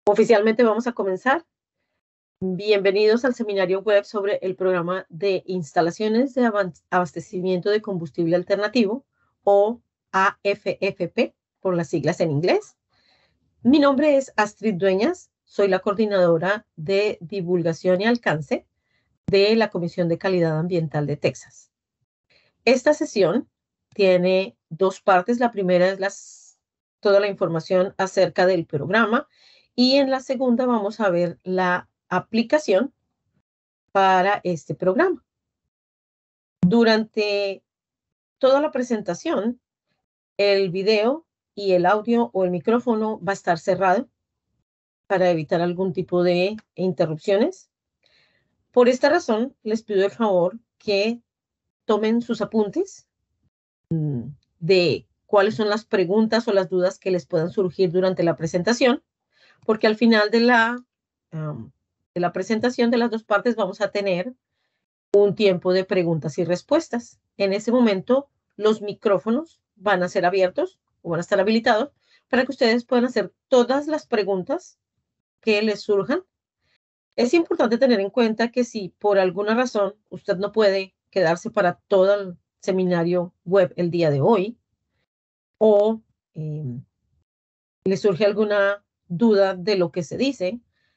Oficialmente vamos a comenzar. Bienvenidos al seminario web sobre el programa de instalaciones de abastecimiento de combustible alternativo o AFFP por las siglas en inglés. Mi nombre es Astrid Dueñas, soy la coordinadora de divulgación y alcance de la Comisión de Calidad Ambiental de Texas. Esta sesión tiene dos partes. La primera es toda la información acerca del programa y en la segunda vamos a ver la aplicación para este programa. Durante toda la presentación, el video y el audio o el micrófono va a estar cerrado para evitar algún tipo de interrupciones. Por esta razón, les pido el favor que tomen sus apuntes de cuáles son las preguntas o las dudas que les puedan surgir durante la presentación, porque al final de la presentación de las dos partes vamos a tener un tiempo de preguntas y respuestas. En ese momento, los micrófonos van a ser abiertos o van a estar habilitados para que ustedes puedan hacer todas las preguntas que les surjan. Es importante tener en cuenta que si por alguna razón usted no puede quedarse para todo el seminario web el día de hoy o le surge alguna duda de lo que se dice,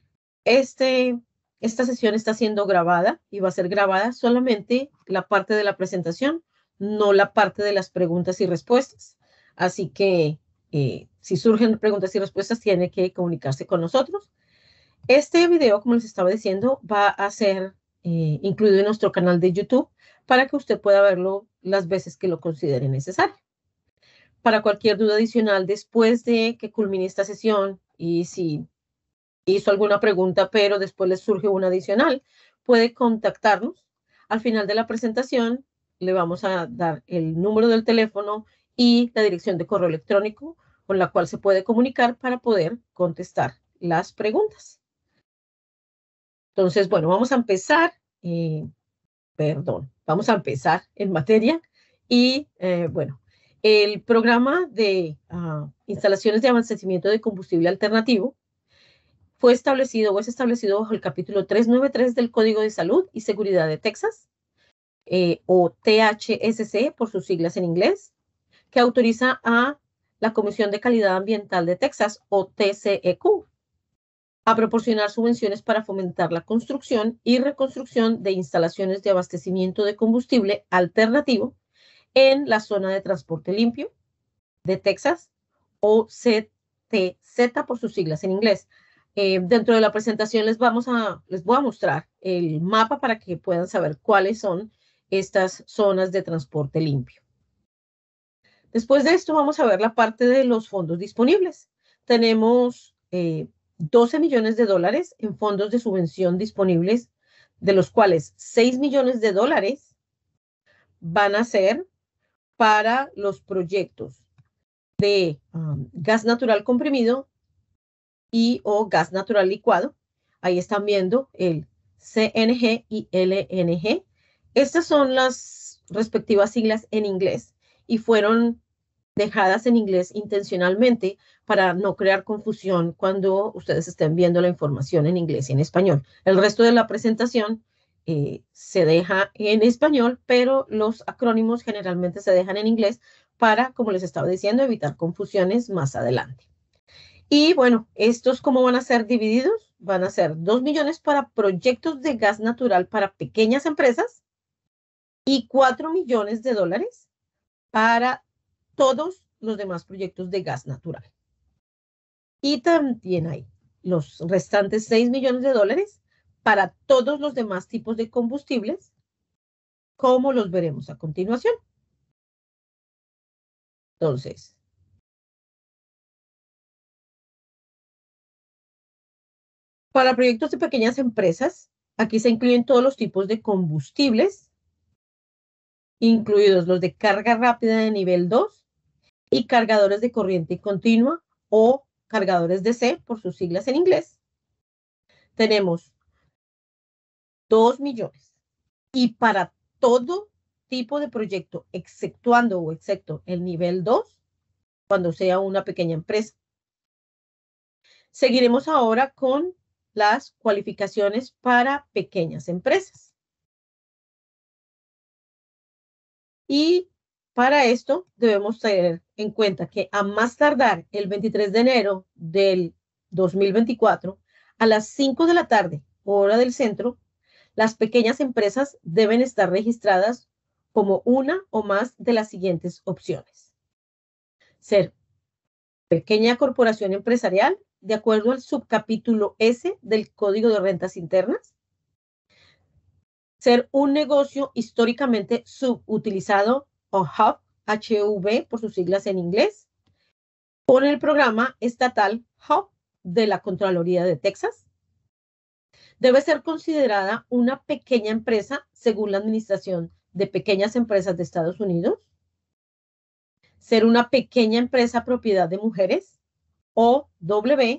esta sesión está siendo grabada y va a ser grabada solamente la parte de la presentación, no la parte de las preguntas y respuestas. Así que si surgen preguntas y respuestas, tiene que comunicarse con nosotros. Este video, como les estaba diciendo, va a ser incluido en nuestro canal de YouTube para que usted pueda verlo las veces que lo considere necesario. Para cualquier duda adicional después de que culmine esta sesión y si hizo alguna pregunta, pero después les surge una adicional, puede contactarnos. Al final de la presentación le vamos a dar el número del teléfono y la dirección de correo electrónico con la cual se puede comunicar para poder contestar las preguntas. Entonces, bueno, vamos a empezar, vamos a empezar en materia y bueno, el programa de instalaciones de abastecimiento de combustible alternativo fue establecido o es establecido bajo el capítulo 393 del Código de Salud y Seguridad de Texas, o THSC por sus siglas en inglés, que autoriza a la Comisión de Calidad Ambiental de Texas, o TCEQ, a proporcionar subvenciones para fomentar la construcción y reconstrucción de instalaciones de abastecimiento de combustible alternativo en la zona de transporte limpio de Texas, o CTZ por sus siglas en inglés. Dentro de la presentación les voy a mostrar el mapa para que puedan saber cuáles son estas zonas de transporte limpio. Después de esto vamos a ver la parte de los fondos disponibles. Tenemos 12 millones de dólares en fondos de subvención disponibles, de los cuales 6 millones de dólares van a ser para los proyectos de gas natural comprimido y o gas natural licuado. Ahí están viendo el CNG y LNG. Estas son las respectivas siglas en inglés y fueron dejadas en inglés intencionalmente para no crear confusión cuando ustedes estén viendo la información en inglés y en español. El resto de la presentación se deja en español, pero los acrónimos generalmente se dejan en inglés para, como les estaba diciendo, evitar confusiones más adelante. Y bueno, estos cómo van a ser divididos, van a ser 2 millones para proyectos de gas natural para pequeñas empresas y 4 millones de dólares para todos los demás proyectos de gas natural. Y también hay los restantes 6 millones de dólares para todos los demás tipos de combustibles, como los veremos a continuación. Entonces, para proyectos de pequeñas empresas, aquí se incluyen todos los tipos de combustibles, incluidos los de carga rápida de nivel 2 y cargadores de corriente continua o cargadores DC por sus siglas en inglés. Tenemos 2 millones. Y para todo tipo de proyecto, exceptuando o excepto el nivel 2, cuando sea una pequeña empresa, Seguiremos ahora con las cualificaciones para pequeñas empresas. Y para esto debemos tener en cuenta que a más tardar el 23 de enero del 2024, a las 5 de la tarde, hora del centro, las pequeñas empresas deben estar registradas como una o más de las siguientes opciones. Ser pequeña corporación empresarial, de acuerdo al subcapítulo S del Código de Rentas Internas. Ser un negocio históricamente subutilizado o HUB, HUB por sus siglas en inglés, por el programa estatal HUB de la Contraloría de Texas. Debe ser considerada una pequeña empresa según la Administración de Pequeñas Empresas de Estados Unidos. Ser una pequeña empresa propiedad de mujeres, OWOSB,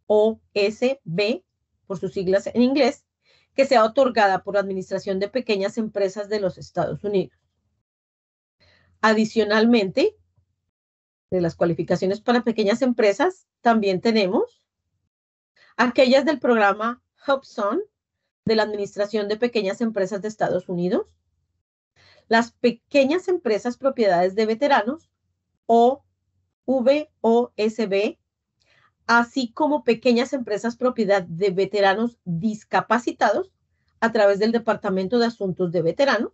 por sus siglas en inglés, que sea otorgada por la Administración de Pequeñas Empresas de los Estados Unidos. Adicionalmente, de las cualificaciones para pequeñas empresas, también tenemos aquellas del programa HUBSON de la Administración de Pequeñas Empresas de Estados Unidos, las pequeñas empresas propiedades de veteranos, OVOSB, así como pequeñas empresas propiedad de veteranos discapacitados a través del Departamento de Asuntos de Veteranos,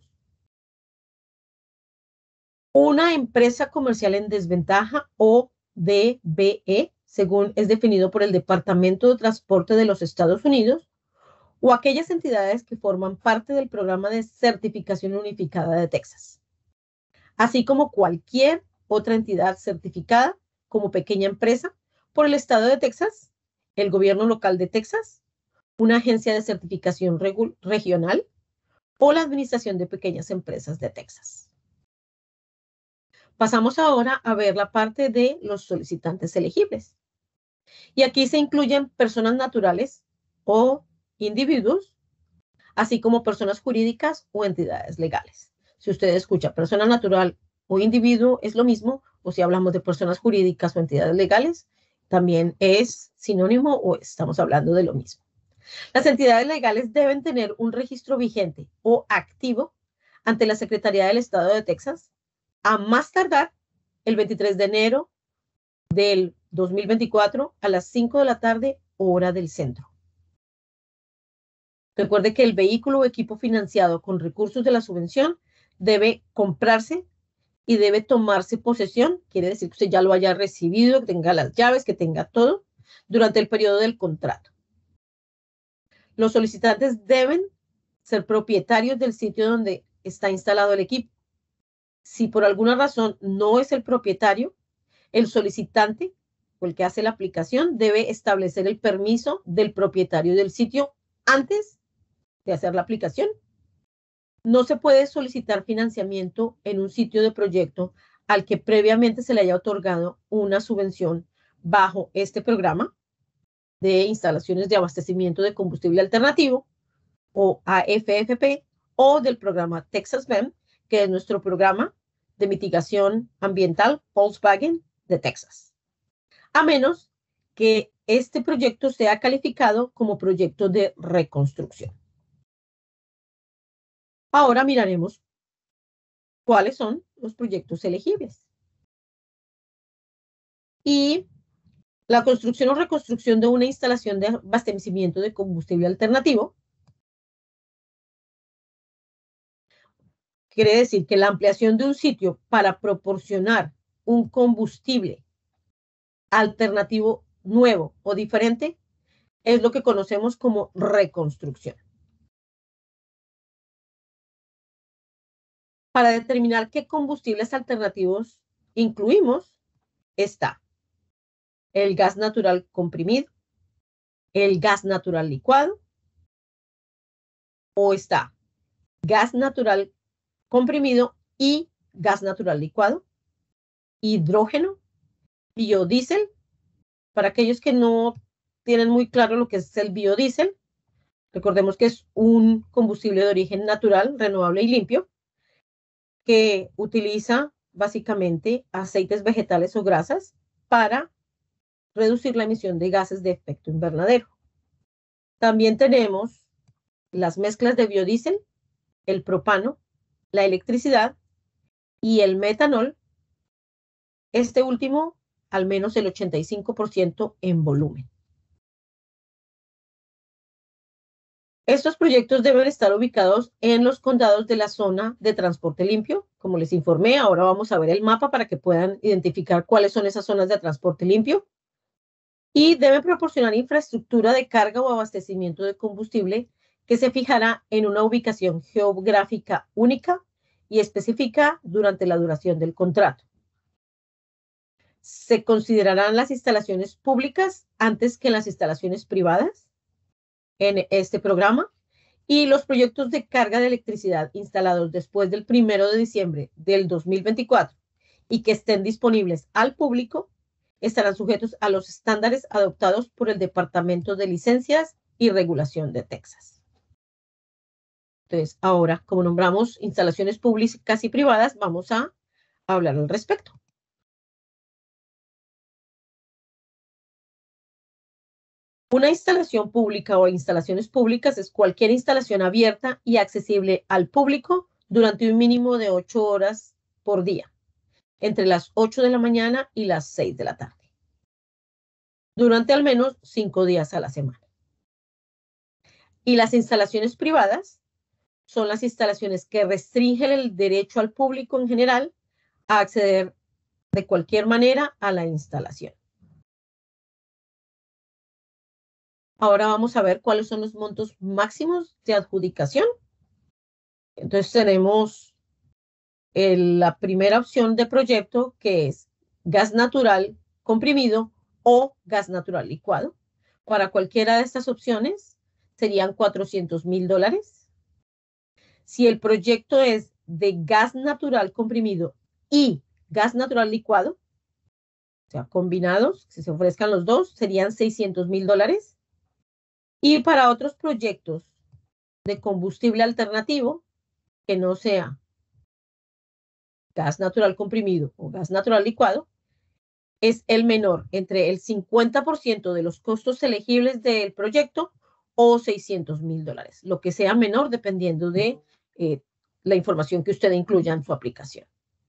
una empresa comercial en desventaja o DBE, según es definido por el Departamento de Transporte de los Estados Unidos, o aquellas entidades que forman parte del programa de certificación unificada de Texas, así como cualquier otra entidad certificada como pequeña empresa por el Estado de Texas, el gobierno local de Texas, una agencia de certificación regional o la Administración de Pequeñas Empresas de Texas. Pasamos ahora a ver la parte de los solicitantes elegibles. Y aquí se incluyen personas naturales o individuos, así como personas jurídicas o entidades legales. Si usted escucha persona natural o individuo, es lo mismo, o si hablamos de personas jurídicas o entidades legales, también es sinónimo o estamos hablando de lo mismo. Las entidades legales deben tener un registro vigente o activo ante la Secretaría del Estado de Texas a más tardar el 23 de enero del 2024 a las 5 de la tarde, hora del centro. Recuerde que el vehículo o equipo financiado con recursos de la subvención debe comprarse y debe tomarse posesión, quiere decir que usted ya lo haya recibido, que tenga las llaves, que tenga todo, durante el periodo del contrato. Los solicitantes deben ser propietarios del sitio donde está instalado el equipo. Si por alguna razón no es el propietario, el solicitante o el que hace la aplicación debe establecer el permiso del propietario del sitio antes de hacer la aplicación. No se puede solicitar financiamiento en un sitio de proyecto al que previamente se le haya otorgado una subvención bajo este programa de instalaciones de abastecimiento de combustible alternativo o AFFP o del programa Texas BEM, que es nuestro programa de mitigación ambiental Volkswagen de Texas, a menos que este proyecto sea calificado como proyecto de reconstrucción. Ahora miraremos cuáles son los proyectos elegibles. Y la construcción o reconstrucción de una instalación de abastecimiento de combustible alternativo quiere decir que la ampliación de un sitio para proporcionar un combustible alternativo nuevo o diferente es lo que conocemos como reconstrucción. Para determinar qué combustibles alternativos incluimos, está el gas natural comprimido, el gas natural licuado, o está gas natural comprimido y gas natural licuado, hidrógeno, biodiesel. Para aquellos que no tienen muy claro lo que es el biodiesel, recordemos que es un combustible de origen natural, renovable y limpio, que utiliza básicamente aceites vegetales o grasas para reducir la emisión de gases de efecto invernadero. También tenemos las mezclas de biodiesel, el propano, la electricidad y el metanol, este último al menos el 85% en volumen. Estos proyectos deben estar ubicados en los condados de la zona de transporte limpio. Como les informé, ahora vamos a ver el mapa para que puedan identificar cuáles son esas zonas de transporte limpio. Y deben proporcionar infraestructura de carga o abastecimiento de combustible que se fijará en una ubicación geográfica única y específica durante la duración del contrato. Se considerarán las instalaciones públicas antes que las instalaciones privadas en este programa, y los proyectos de carga de electricidad instalados después del 1 de diciembre del 2024 y que estén disponibles al público estarán sujetos a los estándares adoptados por el Departamento de Licencias y Regulación de Texas. Entonces, ahora, como nombramos instalaciones públicas y privadas, vamos a hablar al respecto. Una instalación pública o instalaciones públicas es cualquier instalación abierta y accesible al público durante un mínimo de 8 horas por día, entre las 8 de la mañana y las 6 de la tarde, durante al menos 5 días a la semana. Y las instalaciones privadas son las instalaciones que restringen el derecho al público en general a acceder de cualquier manera a la instalación. Ahora vamos a ver cuáles son los montos máximos de adjudicación. Entonces tenemos la primera opción de proyecto, que es gas natural comprimido o gas natural licuado. Para cualquiera de estas opciones serían $400,000. Si el proyecto es de gas natural comprimido y gas natural licuado, o sea, combinados, si se ofrezcan los dos, serían $600,000. Y para otros proyectos de combustible alternativo, que no sea gas natural comprimido o gas natural licuado, es el menor entre el 50% de los costos elegibles del proyecto o $600,000, lo que sea menor dependiendo de la información que usted incluya en su aplicación.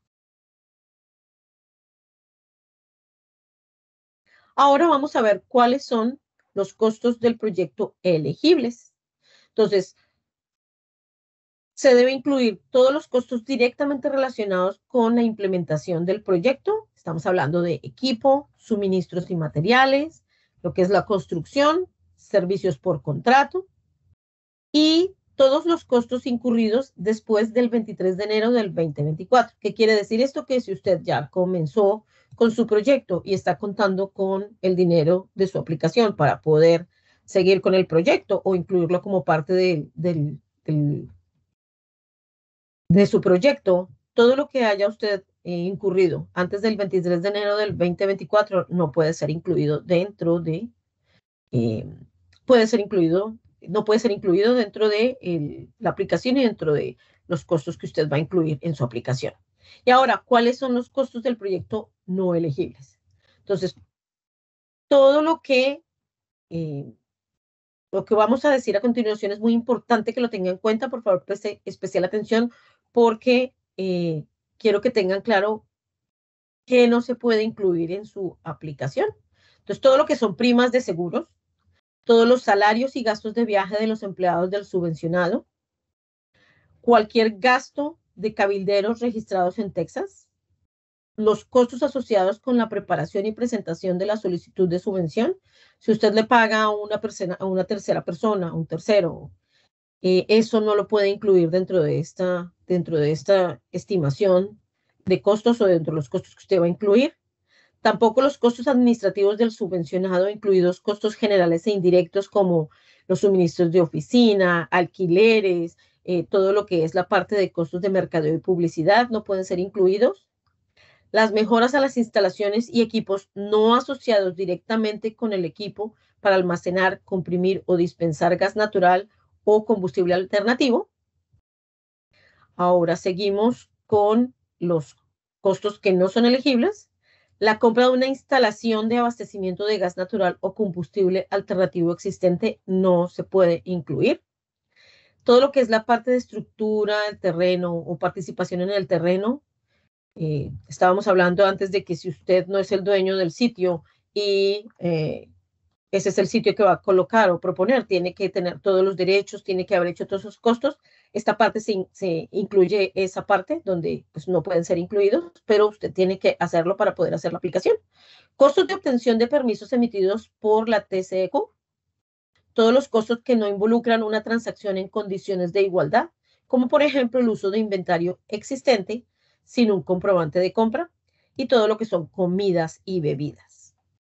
Ahora vamos a ver cuáles son los costos del proyecto elegibles. Entonces, se debe incluir todos los costos directamente relacionados con la implementación del proyecto. Estamos hablando de equipo, suministros y materiales, lo que es la construcción, servicios por contrato y todos los costos incurridos después del 23 de enero del 2024. ¿Qué quiere decir esto? Que si usted ya comenzó con su proyecto y está contando con el dinero de su aplicación para poder seguir con el proyecto o incluirlo como parte de su proyecto, todo lo que haya usted incurrido antes del 23 de enero del 2024 no puede ser incluido dentro de, no puede ser incluido dentro de la aplicación y dentro de los costos que usted va a incluir en su aplicación. Y ahora, ¿cuáles son los costos del proyecto no elegibles? Entonces, todo lo que vamos a decir a continuación es muy importante que lo tengan en cuenta. Por favor, preste especial atención porque quiero que tengan claro que no se puede incluir en su aplicación. Entonces, todo lo que son primas de seguros, todos los salarios y gastos de viaje de los empleados del subvencionado, cualquier gasto de cabilderos registrados en Texas, los costos asociados con la preparación y presentación de la solicitud de subvención. Si usted le paga a una tercera persona, a un tercero, eso no lo puede incluir dentro de esta estimación de costos o dentro de los costos que usted va a incluir. Tampoco los costos administrativos del subvencionado, incluidos costos generales e indirectos como los suministros de oficina, alquileres, todo lo que es la parte de costos de mercadeo y publicidad, no pueden ser incluidos. Las mejoras a las instalaciones y equipos no asociados directamente con el equipo para almacenar, comprimir o dispensar gas natural o combustible alternativo. Ahora seguimos con los costos que no son elegibles. La compra de una instalación de abastecimiento de gas natural o combustible alternativo existente no se puede incluir. Todo lo que es la parte de estructura del terreno o participación en el terreno, estábamos hablando antes de que si usted no es el dueño del sitio y ese es el sitio que va a colocar o proponer, tiene que tener todos los derechos, tiene que haber hecho todos esos costos. Esta parte se incluye esa parte donde pues, no pueden ser incluidos, pero usted tiene que hacerlo para poder hacer la aplicación. Costos de obtención de permisos emitidos por la TCEQ. Todos los costos que no involucran una transacción en condiciones de igualdad, como por ejemplo el uso de inventario existente sin un comprobante de compra y todo lo que son comidas y bebidas.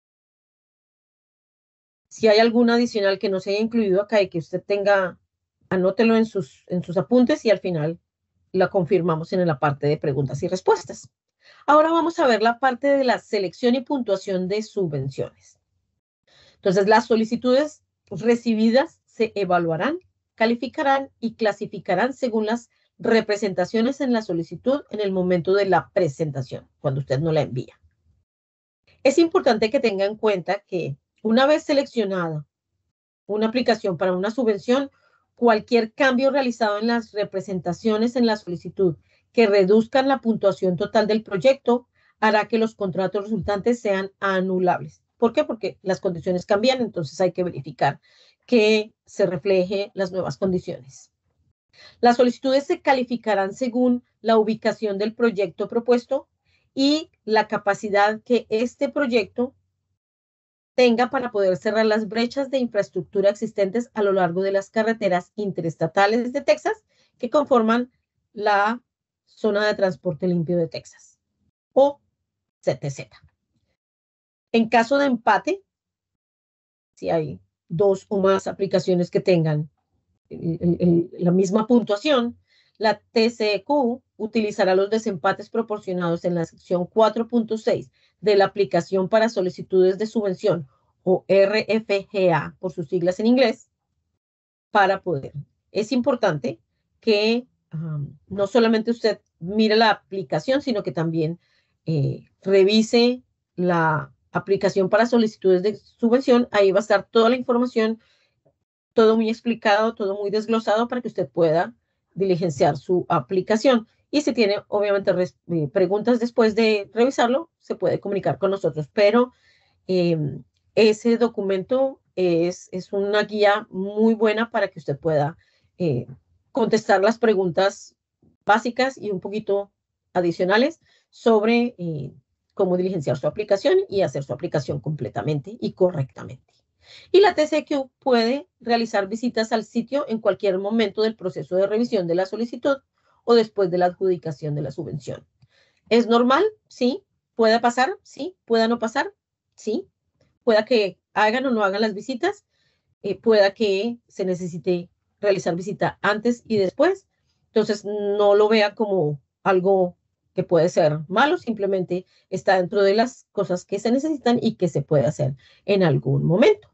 Si hay alguna adicional que no se haya incluido acá y que usted tenga, anótelo en sus apuntes y al final la confirmamos en la parte de preguntas y respuestas. Ahora vamos a ver la parte de la selección y puntuación de subvenciones. Entonces, las solicitudes recibidas se evaluarán, calificarán y clasificarán según las representaciones en la solicitud en el momento de la presentación, cuando usted no la envía. Es importante que tenga en cuenta que una vez seleccionada una aplicación para una subvención, cualquier cambio realizado en las representaciones en la solicitud que reduzcan la puntuación total del proyecto hará que los contratos resultantes sean anulables. ¿Por qué? Porque las condiciones cambian, entonces hay que verificar que se refleje las nuevas condiciones. Las solicitudes se calificarán según la ubicación del proyecto propuesto y la capacidad que este proyecto tenga para poder cerrar las brechas de infraestructura existentes a lo largo de las carreteras interestatales de Texas que conforman la zona de transporte limpio de Texas o CTZ. En caso de empate, si hay dos o más aplicaciones que tengan la misma puntuación, la TCEQ utilizará los desempates proporcionados en la sección 4.6 de la aplicación para solicitudes de subvención o RFGA por sus siglas en inglés para poder. Es importante que no solamente usted mire la aplicación, sino que también revise la aplicación para solicitudes de subvención. Ahí va a estar toda la información, todo muy explicado, todo muy desglosado para que usted pueda diligenciar su aplicación. Y si tiene, obviamente, preguntas después de revisarlo, se puede comunicar con nosotros. Pero ese documento es una guía muy buena para que usted pueda contestar las preguntas básicas y un poquito adicionales sobre cómo diligenciar su aplicación y hacer su aplicación completamente y correctamente. Y la TCEQ puede realizar visitas al sitio en cualquier momento del proceso de revisión de la solicitud o después de la adjudicación de la subvención. ¿Es normal? Sí. ¿Puede pasar? Sí. ¿Pueda no pasar? Sí. Pueda que hagan o no hagan las visitas. Pueda que se necesite realizar visita antes y después. Entonces, no lo vea como algo que puede ser malo, simplemente está dentro de las cosas que se necesitan y que se puede hacer en algún momento.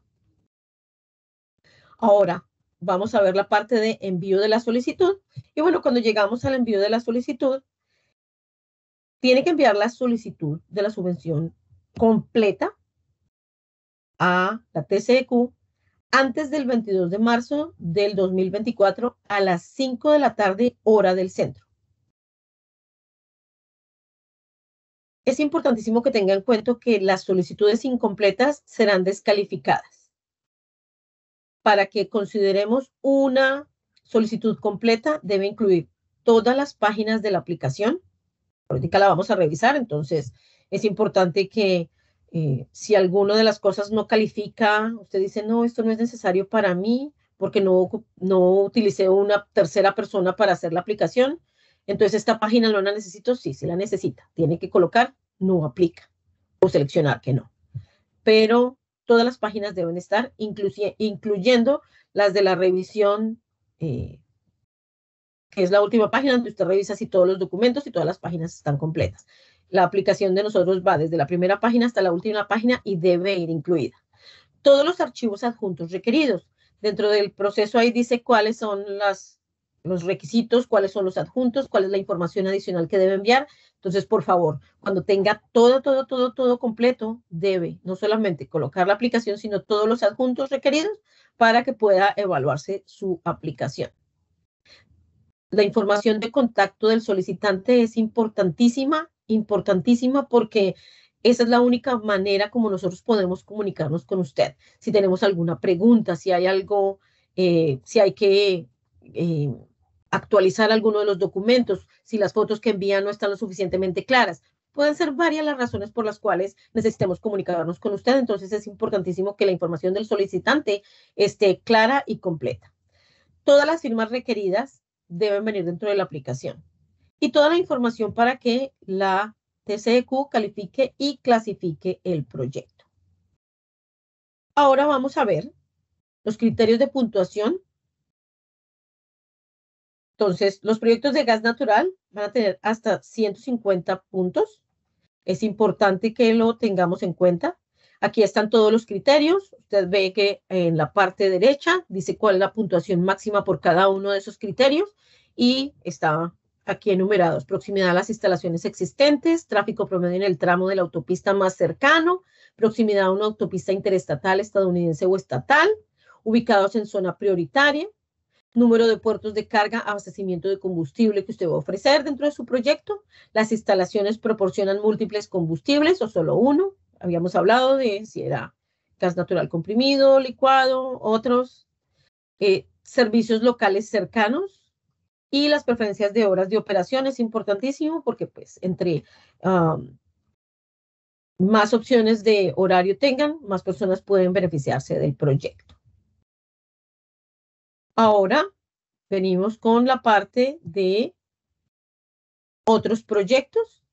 Ahora, vamos a ver la parte de envío de la solicitud. Y bueno, cuando llegamos al envío de la solicitud, tiene que enviar la solicitud de la subvención completa a la TCEQ antes del 22 de marzo del 2024 a las 5 de la tarde, hora del centro. Es importantísimo que tenga en cuenta que las solicitudes incompletas serán descalificadas. Para que consideremos una solicitud completa, debe incluir todas las páginas de la aplicación. Ahorita la vamos a revisar, entonces es importante que si alguna de las cosas no califica, usted dice, no, esto no es necesario para mí porque no utilicé una tercera persona para hacer la aplicación, entonces esta página no la necesito, sí la necesita. Tiene que colocar, no aplica o seleccionar que no. Pero todas las páginas deben estar, incluyendo las de la revisión, que es la última página donde usted revisa si todos los documentos y todas las páginas están completas. La aplicación de nosotros va desde la primera página hasta la última página y debe ir incluida. Todos los archivos adjuntos requeridos. Dentro del proceso ahí dice cuáles son los requisitos, cuáles son los adjuntos, cuál es la información adicional que debe enviar. Entonces, por favor, cuando tenga todo completo, debe no solamente colocar la aplicación, sino todos los adjuntos requeridos para que pueda evaluarse su aplicación. La información de contacto del solicitante es importantísima porque esa es la única manera como nosotros podemos comunicarnos con usted. Si tenemos alguna pregunta, si hay algo, si hay que actualizar alguno de los documentos, si las fotos que envían no están lo suficientemente claras. Pueden ser varias las razones por las cuales necesitemos comunicarnos con usted. Entonces es importantísimo que la información del solicitante esté clara y completa. Todas las firmas requeridas deben venir dentro de la aplicación y toda la información para que la TCEQ califique y clasifique el proyecto. Ahora vamos a ver los criterios de puntuación. Entonces, los proyectos de gas natural van a tener hasta 150 puntos. Es importante que lo tengamos en cuenta. Aquí están todos los criterios. Usted ve que en la parte derecha dice cuál es la puntuación máxima por cada uno de esos criterios y está aquí enumerados: proximidad a las instalaciones existentes, tráfico promedio en el tramo de la autopista más cercano, proximidad a una autopista interestatal, estadounidense o estatal, ubicados en zona prioritaria, número de puertos de carga, abastecimiento de combustible que usted va a ofrecer dentro de su proyecto. Las instalaciones proporcionan múltiples combustibles o solo uno. Habíamos hablado de si era gas natural comprimido, licuado, otros. Servicios locales cercanos y las preferencias de horas de operación es importantísimo porque pues entre más opciones de horario tengan, más personas pueden beneficiarse del proyecto. Ahora venimos con la parte de otros proyectos.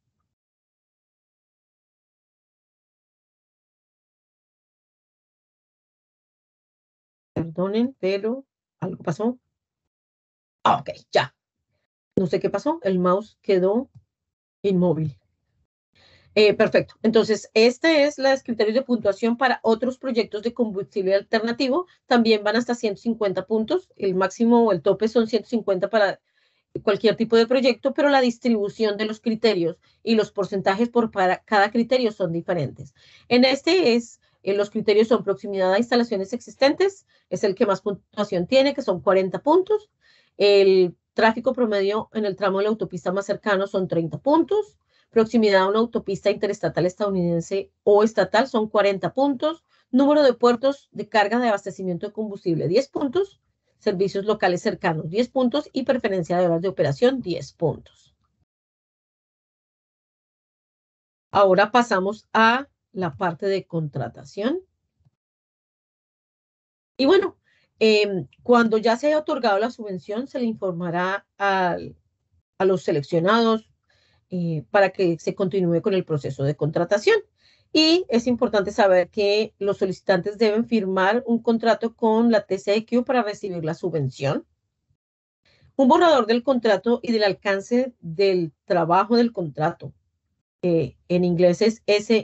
Perdonen, pero algo pasó. Ok, ya. No sé qué pasó. El mouse quedó inmóvil. Perfecto. Entonces, este es los criterios de puntuación para otros proyectos de combustible alternativo. También van hasta 150 puntos. El máximo o el tope son 150 para cualquier tipo de proyecto, pero la distribución de los criterios y los porcentajes para cada criterio son diferentes. En este los criterios son proximidad a instalaciones existentes, es el que más puntuación tiene, que son 40 puntos. El tráfico promedio en el tramo de la autopista más cercano son 30 puntos. Proximidad a una autopista interestatal estadounidense o estatal son 40 puntos. Número de puertos de carga de abastecimiento de combustible, 10 puntos. Servicios locales cercanos, 10 puntos. Y preferencia de horas de operación, 10 puntos. Ahora pasamos a la parte de contratación. Y bueno, cuando ya se haya otorgado la subvención, se le informará a los seleccionados para que se continúe con el proceso de contratación. Y es importante saber que los solicitantes deben firmar un contrato con la TCEQ para recibir la subvención. Un borrador del contrato y del alcance del trabajo del contrato, en inglés es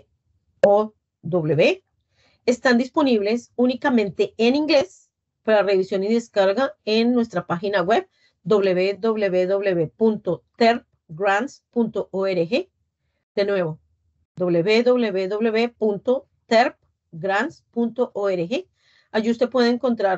SOW, están disponibles únicamente en inglés para revisión y descarga en nuestra página web www.terpgrants.org. De nuevo, www.terpgrants.org. Allí usted puede encontrar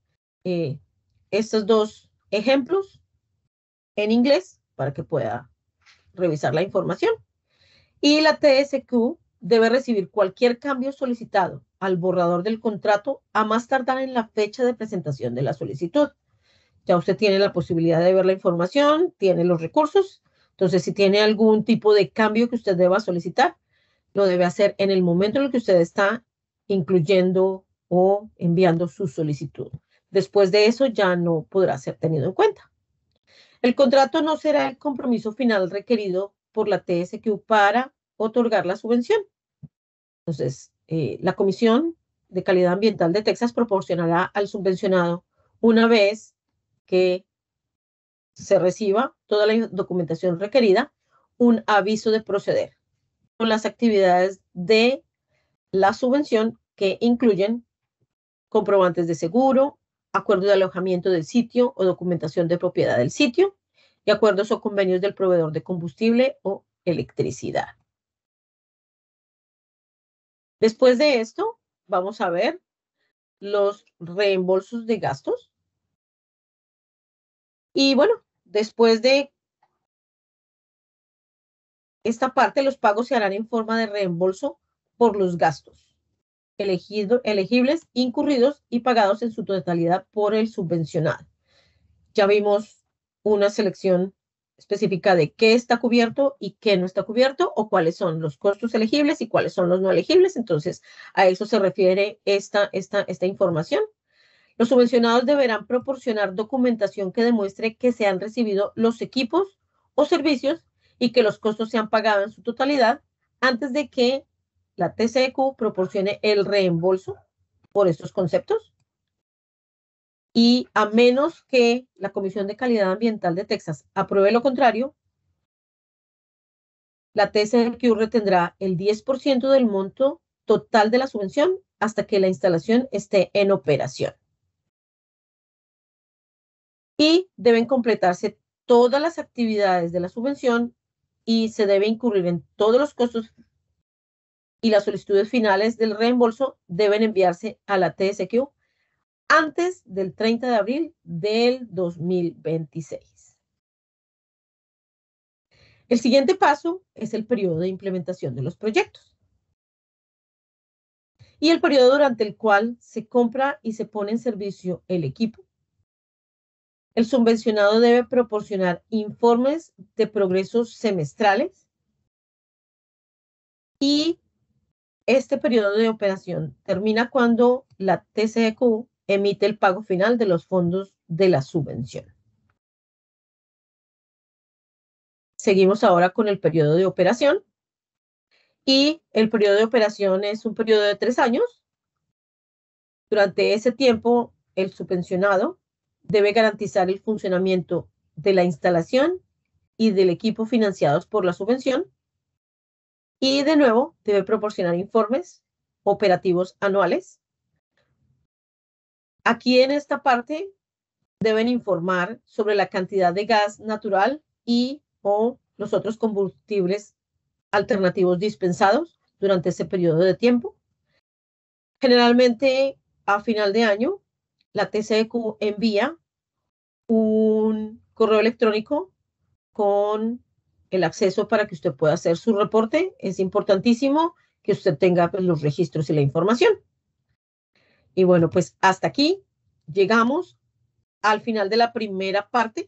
estos dos ejemplos en inglés para que pueda revisar la información. Y la TCEQ debe recibir cualquier cambio solicitado al borrador del contrato a más tardar en la fecha de presentación de la solicitud. Ya usted tiene la posibilidad de ver la información, tiene los recursos. Entonces, si tiene algún tipo de cambio que usted deba solicitar, lo debe hacer en el momento en el que usted está incluyendo o enviando su solicitud. Después de eso ya no podrá ser tenido en cuenta. El contrato no será el compromiso final requerido por la TCEQ para otorgar la subvención. Entonces, la Comisión de Calidad Ambiental de Texas proporcionará al subvencionado, una vez que se reciba toda la documentación requerida, un aviso de proceder con las actividades de la subvención que incluyen comprobantes de seguro, acuerdo de alojamiento del sitio o documentación de propiedad del sitio, y acuerdos o convenios del proveedor de combustible o electricidad. Después de esto, vamos a ver los reembolsos de gastos. Y bueno, después de esta parte, los pagos se harán en forma de reembolso por los gastos elegibles, incurridos y pagados en su totalidad por el subvencionado. Ya vimos una selección específica de qué está cubierto y qué no está cubierto, o cuáles son los costos elegibles y cuáles son los no elegibles. Entonces, a eso se refiere esta información. Los subvencionados deberán proporcionar documentación que demuestre que se han recibido los equipos o servicios y que los costos se han pagado en su totalidad antes de que la TCEQ proporcione el reembolso por estos conceptos. Y a menos que la Comisión de Calidad Ambiental de Texas apruebe lo contrario, la TCEQ retendrá el 10% del monto total de la subvención hasta que la instalación esté en operación. Y deben completarse todas las actividades de la subvención y se debe incurrir en todos los costos, y las solicitudes finales del reembolso deben enviarse a la TSQ antes del 30 de abril del 2026. El siguiente paso es el periodo de implementación de los proyectos y el periodo durante el cual se compra y se pone en servicio el equipo. El subvencionado debe proporcionar informes de progresos semestrales, y este periodo de operación termina cuando la TCEQ emite el pago final de los fondos de la subvención. Seguimos ahora con el periodo de operación, y el periodo de operación es un periodo de 3 años. Durante ese tiempo, el subvencionado debe garantizar el funcionamiento de la instalación y del equipo financiados por la subvención, y de nuevo debe proporcionar informes operativos anuales. Aquí en esta parte deben informar sobre la cantidad de gas natural y o los otros combustibles alternativos dispensados durante ese periodo de tiempo. Generalmente, a final de año, la TCEQ envía un correo electrónico con el acceso para que usted pueda hacer su reporte. Es importantísimo que usted tenga, pues, los registros y la información. Y bueno, pues hasta aquí llegamos al final de la primera parte.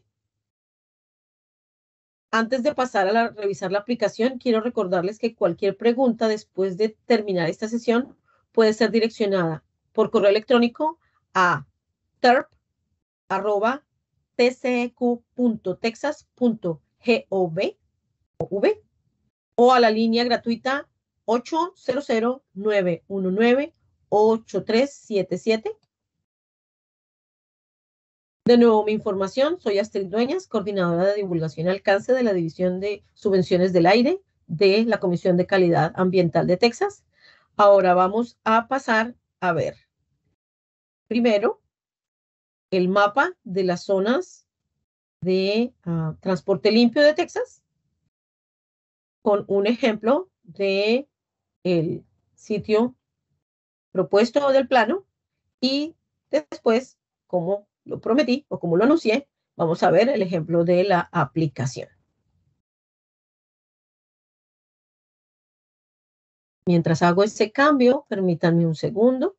Antes de pasar a revisar la aplicación, quiero recordarles que cualquier pregunta después de terminar esta sesión puede ser direccionada por correo electrónico a terp@tceq.texas.gov o a la línea gratuita 800-919-8377. De nuevo, mi información: soy Astrid Dueñas, coordinadora de divulgación y alcance de la División de Subvenciones del Aire de la Comisión de Calidad Ambiental de Texas. Ahora vamos a pasar a ver primero el mapa de las zonas de transporte limpio de Texas, con un ejemplo de el sitio propuesto del plano, y después, como lo prometí o como lo anuncié, vamos a ver el ejemplo de la aplicación. Mientras hago ese cambio, permítanme un segundo.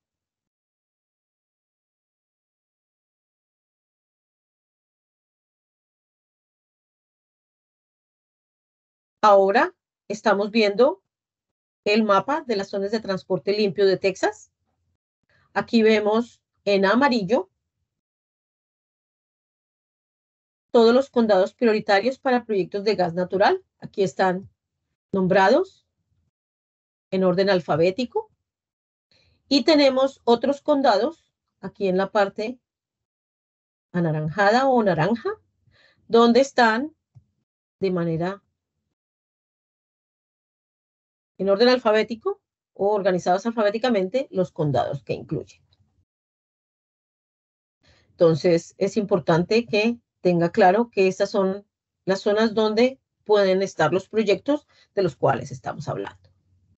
Ahora estamos viendo el mapa de las zonas de transporte limpio de Texas. Aquí vemos en amarillo todos los condados prioritarios para proyectos de gas natural. Aquí están nombrados en orden alfabético. Y tenemos otros condados aquí en la parte anaranjada o naranja, donde están de manera en orden alfabético o organizados alfabéticamente los condados que incluyen. Entonces, es importante que tenga claro que estas son las zonas donde pueden estar los proyectos de los cuales estamos hablando.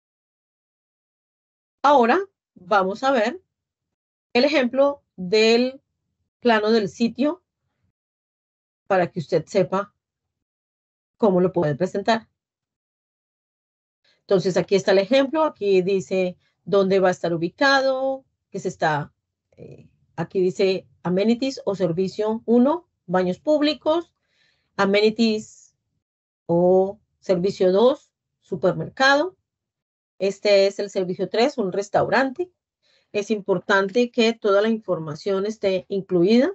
Ahora vamos a ver el ejemplo del plano del sitio para que usted sepa cómo lo puede presentar. Entonces, aquí está el ejemplo. Aquí dice dónde va a estar ubicado, que se está, aquí dice amenities o servicio 1, baños públicos, amenities o servicio 2, supermercado. Este es el servicio 3, un restaurante. Es importante que toda la información esté incluida.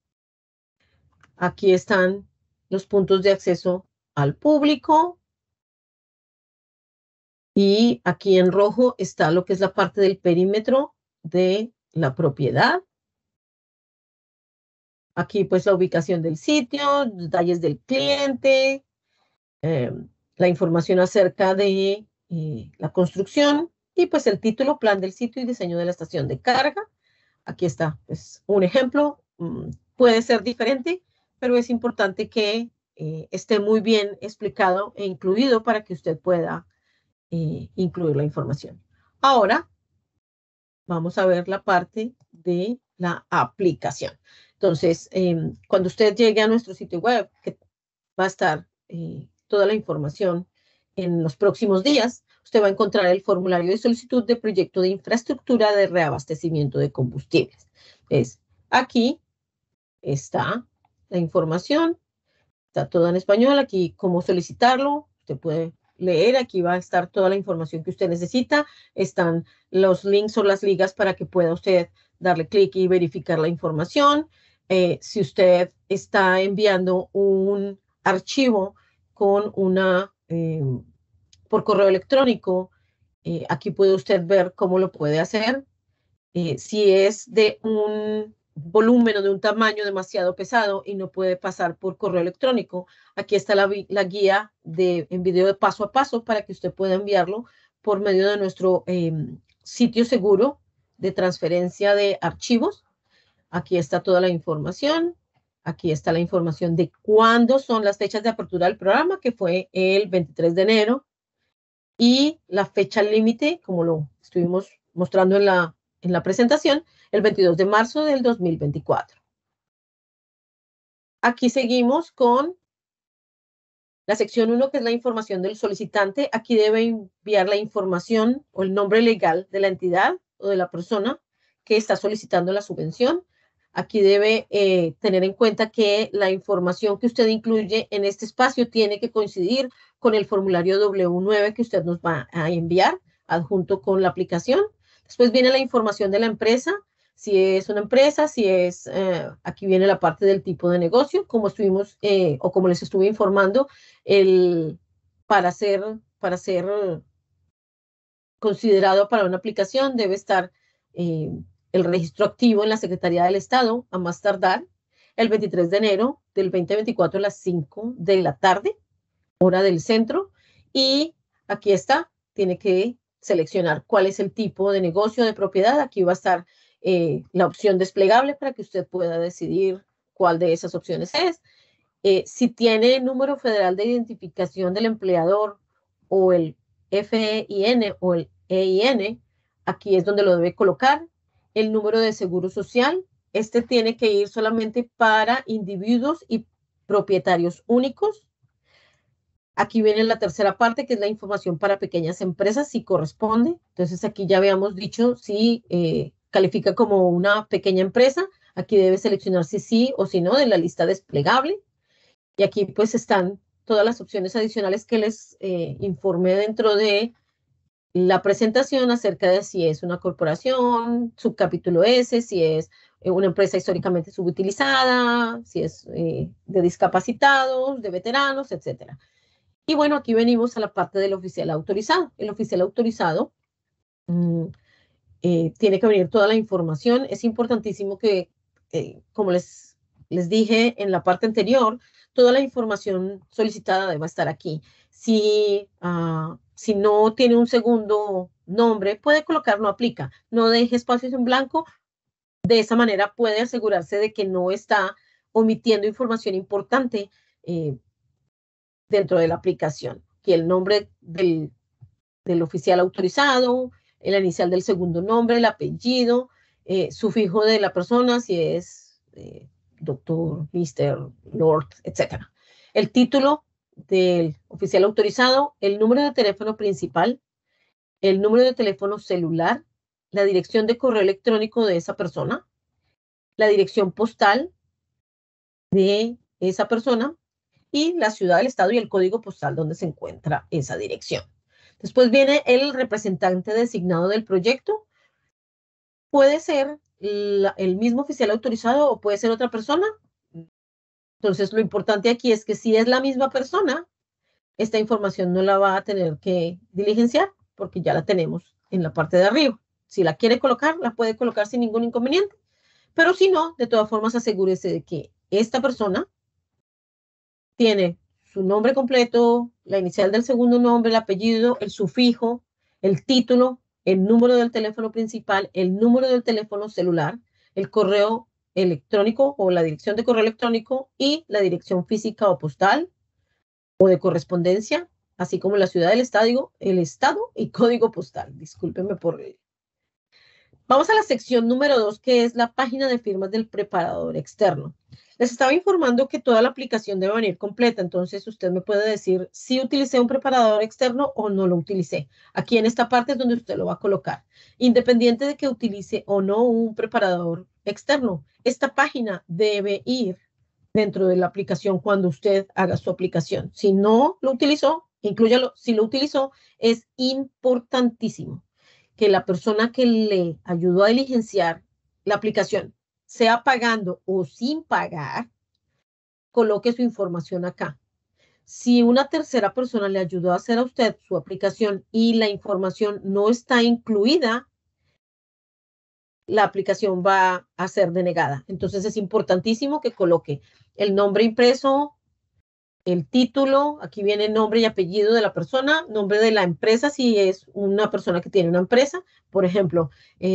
Aquí están los puntos de acceso al público. Y aquí en rojo está lo que es la parte del perímetro de la propiedad. Aquí pues la ubicación del sitio, detalles del cliente, eh, la información acerca de la construcción y pues el título, plan del sitio y diseño de la estación de carga. Aquí está pues un ejemplo. Puede ser diferente, pero es importante que esté muy bien explicado e incluido para que usted pueda incluir la información. Ahora vamos a ver la parte de la aplicación. Entonces, cuando usted llegue a nuestro sitio web, que va a estar toda la información en los próximos días, usted va a encontrar el formulario de solicitud de proyecto de infraestructura de reabastecimiento de combustibles. Entonces, aquí está la información, está todo en español, aquí cómo solicitarlo, usted puede leer, aquí va a estar toda la información que usted necesita, están los links o las ligas para que pueda usted darle clic y verificar la información. Si usted está enviando un archivo con por correo electrónico, aquí puede usted ver cómo lo puede hacer. Si es de un volumen o de un tamaño demasiado pesado y no puede pasar por correo electrónico, aquí está la guía en video de paso a paso para que usted pueda enviarlo por medio de nuestro sitio seguro de transferencia de archivos. Aquí está toda la información. Aquí está la información de cuándo son las fechas de apertura del programa, que fue el 23 de enero, y la fecha límite, como lo estuvimos mostrando en la presentación, el 22 de marzo del 2024. Aquí seguimos con la sección 1, que es la información del solicitante. Aquí debe enviar la información o el nombre legal de la entidad o de la persona que está solicitando la subvención. Aquí debe tener en cuenta que la información que usted incluye en este espacio tiene que coincidir con el formulario W9 que usted nos va a enviar adjunto con la aplicación. Después viene la información de la empresa, si es una empresa, si es, aquí viene la parte del tipo de negocio, como estuvimos o como les estuve informando, para ser considerado para una aplicación debe estar el registro activo en la Secretaría del Estado a más tardar el 23 de enero del 2024 a las 5 de la tarde, hora del centro. Y aquí está, tiene que seleccionar cuál es el tipo de negocio de propiedad. Aquí va a estar la opción desplegable para que usted pueda decidir cuál de esas opciones es. Si tiene el número federal de identificación del empleador o el FEIN o el EIN, aquí es donde lo debe colocar. El número de seguro social, este tiene que ir solamente para individuos y propietarios únicos. Aquí viene la tercera parte, que es la información para pequeñas empresas, si corresponde. Entonces, aquí ya habíamos dicho si califica como una pequeña empresa. Aquí debe seleccionar si sí o si no de la lista desplegable. Y aquí pues están todas las opciones adicionales que les informé dentro de la presentación acerca de si es una corporación, subcapítulo S, si es una empresa históricamente subutilizada, si es de discapacitados, de veteranos, etcétera. Y bueno, aquí venimos a la parte del oficial autorizado. El oficial autorizado tiene que venir toda la información. Es importantísimo que, como les dije en la parte anterior, toda la información solicitada debe estar aquí. Si no tiene un segundo nombre, puede colocar no aplica. No deje espacios en blanco De esa manera puede asegurarse de que no está omitiendo información importante dentro de la aplicación, que el nombre del oficial autorizado, la inicial del segundo nombre, el apellido, sufijo de la persona, si es doctor, mister, lord, etc. El título del oficial autorizado, el número de teléfono principal, el número de teléfono celular, la dirección de correo electrónico de esa persona, la dirección postal de esa persona y la ciudad, el estado y el código postal donde se encuentra esa dirección. Después viene el representante designado del proyecto. Puede ser el mismo oficial autorizado o puede ser otra persona. Entonces, lo importante aquí es que si es la misma persona, esta información no la va a tener que diligenciar porque ya la tenemos en la parte de arriba. Si la quiere colocar, la puede colocar sin ningún inconveniente. Pero si no, de todas formas, asegúrese de que esta persona tiene su nombre completo, la inicial del segundo nombre, el apellido, el sufijo, el título, el número del teléfono principal, el número del teléfono celular, el correo electrónico o la dirección de correo electrónico y la dirección física o postal o de correspondencia, así como la ciudad del estado y código postal. Discúlpenme por ello. Vamos a la sección número 2, que es la página de firmas del preparador externo. Les estaba informando que toda la aplicación debe venir completa, entonces usted me puede decir si utilicé un preparador externo o no lo utilicé. Aquí en esta parte es donde usted lo va a colocar. Independiente de que utilice o no un preparador externo, esta página debe ir dentro de la aplicación cuando usted haga su aplicación. Si no lo utilizó, inclúyalo. Si lo utilizó, es importantísimo que la persona que le ayudó a diligenciar la aplicación, sea pagando o sin pagar, coloque su información acá. Si una tercera persona le ayudó a hacer a usted su aplicación y la información no está incluida, la aplicación va a ser denegada. Entonces es importantísimo que coloque el nombre impreso, el título, aquí viene el nombre y apellido de la persona, nombre de la empresa, si es una persona que tiene una empresa, por ejemplo,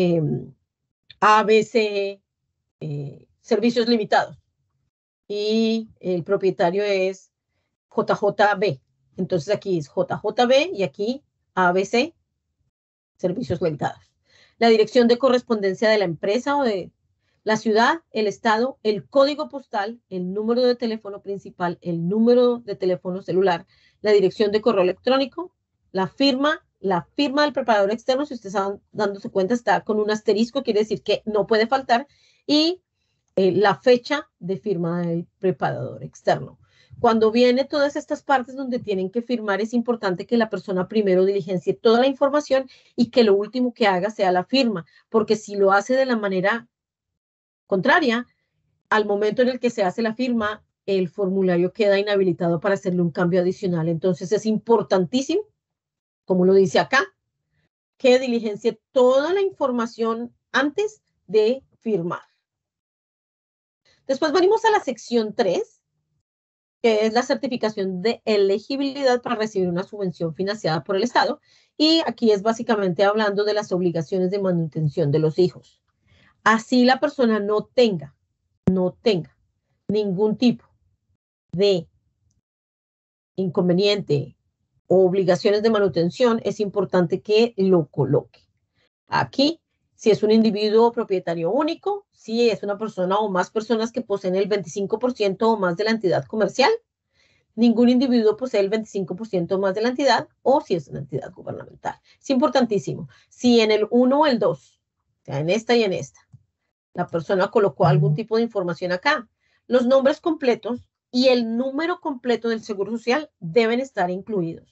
ABC Servicios Limitados, y el propietario es JJB. Entonces aquí es JJB y aquí ABC Servicios Limitados. La dirección de correspondencia de la empresa o de la ciudad, el estado, el código postal, el número de teléfono principal, el número de teléfono celular, la dirección de correo electrónico, la firma del preparador externo, si usted está dándose cuenta, está con un asterisco, quiere decir que no puede faltar, y la fecha de firma del preparador externo. Cuando viene todas estas partes donde tienen que firmar, es importante que la persona primero diligencie toda la información y que lo último que haga sea la firma, porque si lo hace de la manera contraria, al momento en el que se hace la firma, el formulario queda inhabilitado para hacerle un cambio adicional. Entonces es importantísimo, como lo dice acá, que diligencie toda la información antes de firmar. Después venimos a la sección 3, que es la certificación de elegibilidad para recibir una subvención financiada por el Estado. Y aquí es básicamente hablando de las obligaciones de manutención de los hijos. Así la persona no tenga ningún tipo de inconveniente o obligaciones de manutención, es importante que lo coloque. Aquí, si es un individuo propietario único, si es una persona o más personas que poseen el 25% o más de la entidad comercial, ningún individuo posee el 25% o más de la entidad, o si es una entidad gubernamental. Es importantísimo. Si en el 1 o el 2, o sea, en esta y en esta, la persona colocó algún tipo de información acá, los nombres completos y el número completo del Seguro Social deben estar incluidos.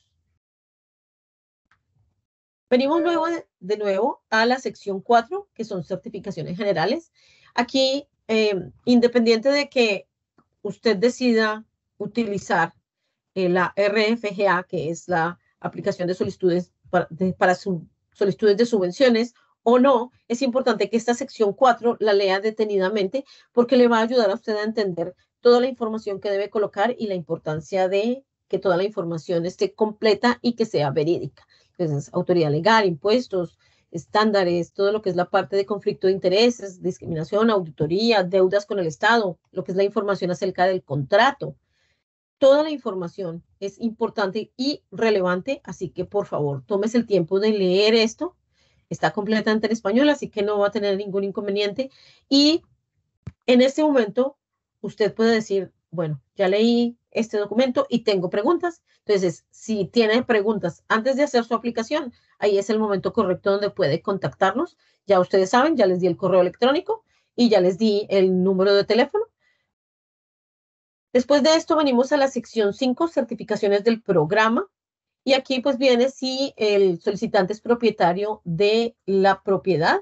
Venimos luego de nuevo a la sección 4, que son certificaciones generales. Aquí, independiente de que usted decida utilizar la RFGA, que es la aplicación de solicitudes para solicitudes de subvenciones o no, es importante que esta sección 4 la lea detenidamente porque le va a ayudar a usted a entender toda la información que debe colocar y la importancia de que toda la información esté completa y que sea verídica. Entonces, autoridad legal, impuestos, estándares, todo lo que es la parte de conflicto de intereses, discriminación, auditoría, deudas con el Estado, lo que es la información acerca del contrato. Toda la información es importante y relevante, así que por favor, tómese el tiempo de leer esto. Está completamente en español, así que no va a tener ningún inconveniente. Y en este momento, usted puede decir, bueno, ya leí este documento y tengo preguntas. Entonces, si tiene preguntas antes de hacer su aplicación, ahí es el momento correcto donde puede contactarnos. Ya ustedes saben, ya les di el correo electrónico y ya les di el número de teléfono. Después de esto venimos a la sección 5, certificaciones del programa. Y aquí pues viene si el solicitante es propietario de la propiedad.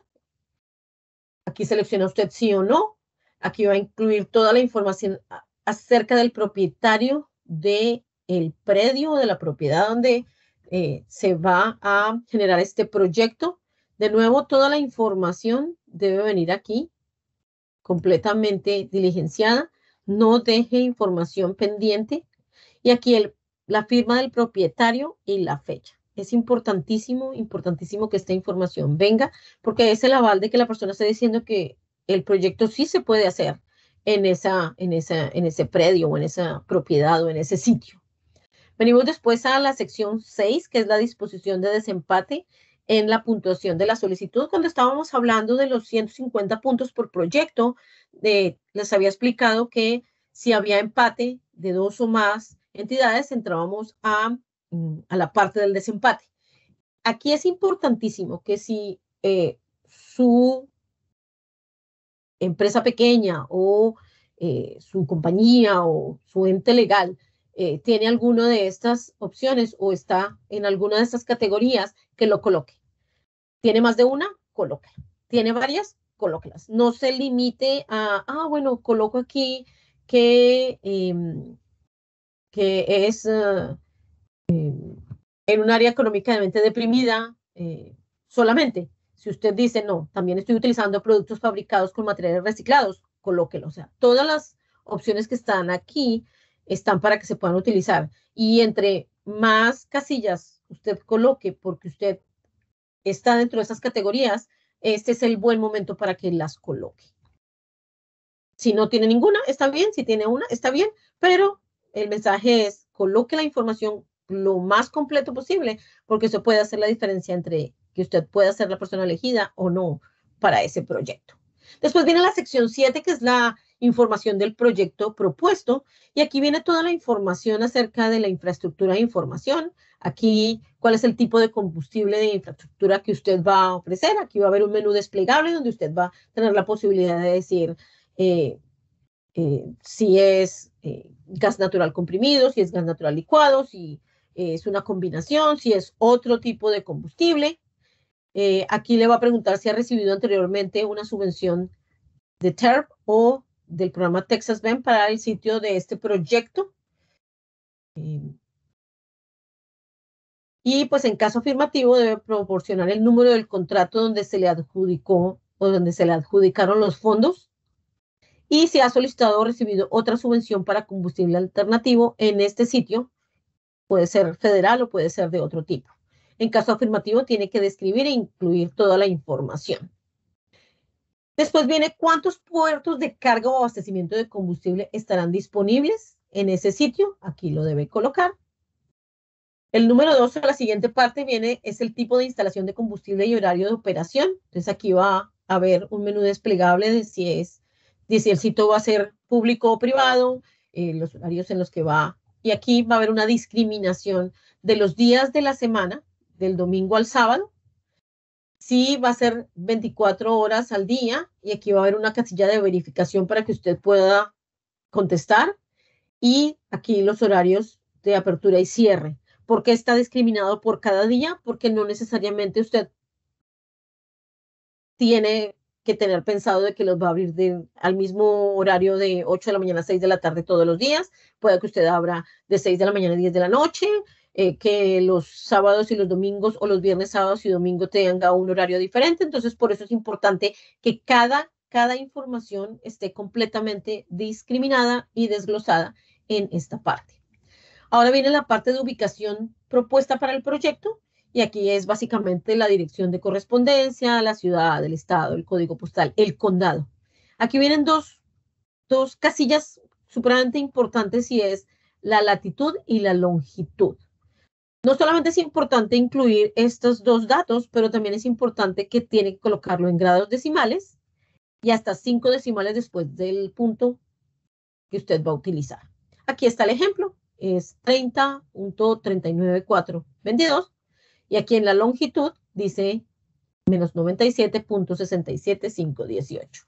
Aquí selecciona usted sí o no. Aquí va a incluir toda la información acerca del propietario del predio o de la propiedad donde se va a generar este proyecto. De nuevo, toda la información debe venir aquí completamente diligenciada. No deje información pendiente. Y aquí la firma del propietario y la fecha. Es importantísimo, importantísimo que esta información venga, porque es el aval de que la persona esté diciendo que el proyecto sí se puede hacer en ese predio o en esa propiedad o en ese sitio. Venimos después a la sección 6, que es la disposición de desempate en la puntuación de la solicitud. Cuando estábamos hablando de los 150 puntos por proyecto, les había explicado que si había empate de 2 o más entidades, entrábamos a la parte del desempate. Aquí es importantísimo que si su empresa pequeña o su compañía o su ente legal tiene alguna de estas opciones o está en alguna de estas categorías, que lo coloque. ¿Tiene más de una? Colóquela. ¿Tiene varias? Colóquelas. No se limite a, bueno, coloco aquí que, que es en un área económicamente deprimida solamente. Si usted dice, no, también estoy utilizando productos fabricados con materiales reciclados, colóquelo. O sea, todas las opciones que están aquí están para que se puedan utilizar. Y entre más casillas usted coloque, porque usted está dentro de esas categorías, este es el buen momento para que las coloque. Si no tiene ninguna, está bien. Si tiene una, está bien. Pero el mensaje es, coloque la información lo más completo posible, porque eso puede hacer la diferencia entre que usted pueda ser la persona elegida o no para ese proyecto. Después viene la sección 7, que es la información del proyecto propuesto, y aquí viene toda la información acerca de la infraestructura de información. Aquí, cuál es el tipo de combustible de infraestructura que usted va a ofrecer. Aquí va a haber un menú desplegable donde usted va a tener la posibilidad de decir si es gas natural comprimido, si es gas natural licuado, si es una combinación, si es otro tipo de combustible. Aquí le va a preguntar si ha recibido anteriormente una subvención de TERP o del programa Texas Ben para el sitio de este proyecto. Y pues en caso afirmativo debe proporcionar el número del contrato donde se le adjudicó o donde se le adjudicaron los fondos, y si ha solicitado o recibido otra subvención para combustible alternativo en este sitio. Puede ser federal o puede ser de otro tipo. En caso afirmativo, tiene que describir e incluir toda la información. Después viene cuántos puertos de carga o abastecimiento de combustible estarán disponibles en ese sitio. Aquí lo debe colocar. El número 2, la siguiente parte viene, es el tipo de instalación de combustible y horario de operación. Entonces aquí va a haber un menú desplegable de si el sitio va a ser público o privado, los horarios en los que va. Y aquí va a haber una discriminación de los días de la semana, del domingo al sábado. Sí, va a ser 24 horas al día, y aquí va a haber una casilla de verificación para que usted pueda contestar. Y aquí los horarios de apertura y cierre. ¿Por qué está discriminado por cada día? Porque no necesariamente usted tiene que tener pensado de que los va a abrir al mismo horario de 8 de la mañana a 6 de la tarde todos los días. Puede que usted abra de 6 de la mañana a 10 de la noche, que los sábados y los domingos o los viernes, sábados y domingos tenga un horario diferente. Entonces, por eso es importante que cada información esté completamente discriminada y desglosada en esta parte. Ahora viene la parte de ubicación propuesta para el proyecto, Y aquí es básicamente la dirección de correspondencia, la ciudad, el estado, el código postal, el condado. Aquí vienen dos casillas supremamente importantes y es la latitud y la longitud. No solamente es importante incluir estos dos datos, pero también es importante que tiene que colocarlo en grados decimales y hasta 5 decimales después del punto que usted va a utilizar. Aquí está el ejemplo, es 30.39422 y aquí en la longitud dice menos 97.67518.